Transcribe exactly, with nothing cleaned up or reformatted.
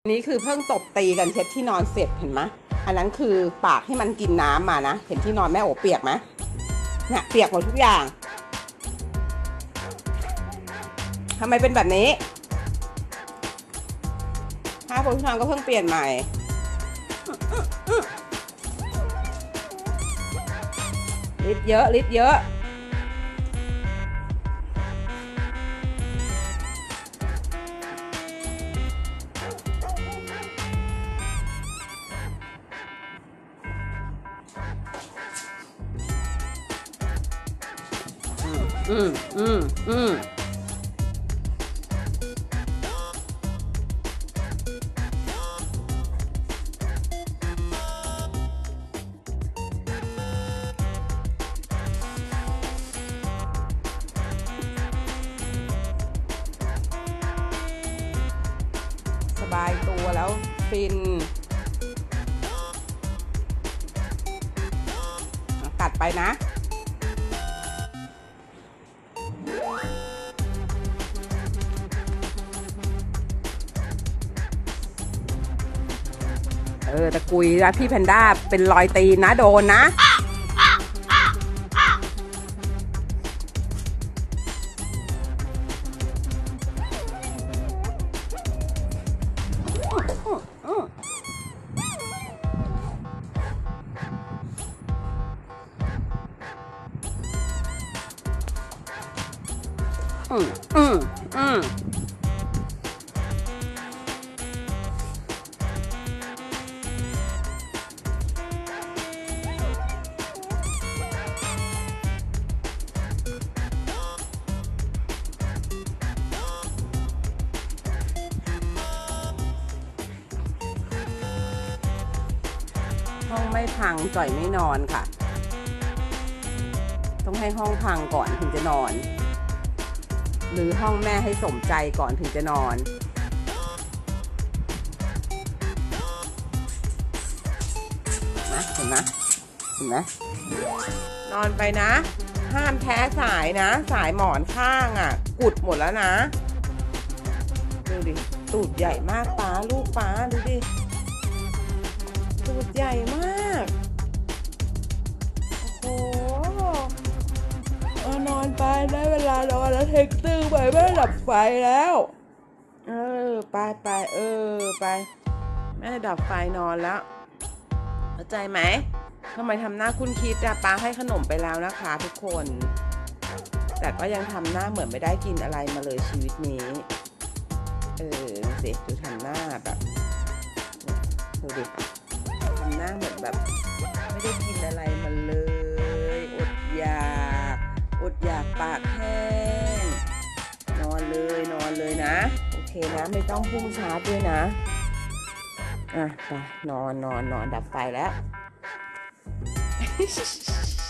นี่คือเพิ่งตบตีกันเช็ดที่นอนเสร็จเห็นไหมอันนั้นคือปากให้มันกินน้ำมานะเห็นที่นอนแม่โอเปียกไหมเนี่ยเปียกหมดทุกอย่างทำไมเป็นแบบนี้ผ้าปูที่นอนก็เพิ่งเปลี่ยนใหม่ลิตรเยอะลิตรเยอะอืมอืมอืมสบายตัวแล้วฟินกัดไปนะเออตะกุยนะพี่แพนด้าเป็นรอยตีนนะโดนนะอืมอืมอืมห้องไม่พังจ่อยไม่นอนค่ะต้องให้ห้องพังก่อนถึงจะนอนหรือห้องแม่ให้สมใจก่อนถึงจะนอนนะเห็นไหมเห็นไหมนอนไปนะห้ามแท้สายนะสายหมอนข้างอ่ะกุดหมดแล้วนะดูดิตูดใหญ่มากป้าลูกป้าดูดิตูดใหญ่มากโอ้โหเอานอนไปได้เวลานอนแล้วเทคตื้อไปแม่ดับไฟแล้วเออไปไปเออไปแม่ดับไฟนอนแล้วเข้าใจไหมทำไมทำหน้าคุ้นคิดอะป้าให้ขนมไปแล้วนะคะทุกคนแต่ก็ยังทำหน้าเหมือนไม่ได้กินอะไรมาเลยชีวิตนี้เออดูสิดูทำหน้าแบบดูดิทำหน้าเหมือนแบบไม่ได้กินอะไรมาเลยอดอยากอดอยากปากแห้งนอนเลยนอนเลยนะโอเคนะไม่ต้องพุ่งชาร์จด้วยนะอ่ะไปนอนนอนนอนดับไฟแล้ว